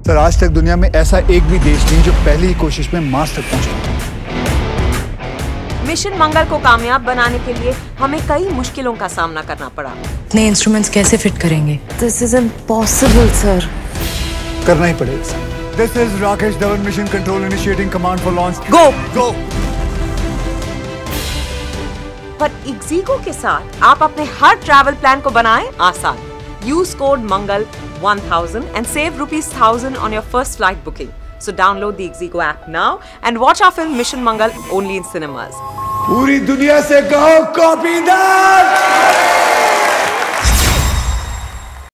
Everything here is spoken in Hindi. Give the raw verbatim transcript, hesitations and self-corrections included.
सर आज तक दुनिया में ऐसा एक भी देश नहीं जो पहली ही कोशिश में मार्स तक पहुंचा। मिशन मंगल को कामयाब बनाने के लिए हमें कई मुश्किलों का सामना करना पड़ा। नए इंस्ट्रूमेंट्स कैसे फिट करेंगे? This is impossible sir. करना ही पड़ेगा sir. This is Rakesh Dhawan, mission control initiating command for launch. Go go. पर ixigo के साथ आप अपने हर ट्रैवल प्लान को बनाएं आसान। Use code Mangal one thousand and save rupees one thousand on your first flight booking. So download the ixigo app now and watch our film Mission Mangal only in cinemas. पूरी दुनिया से कहो कॉपी दैट।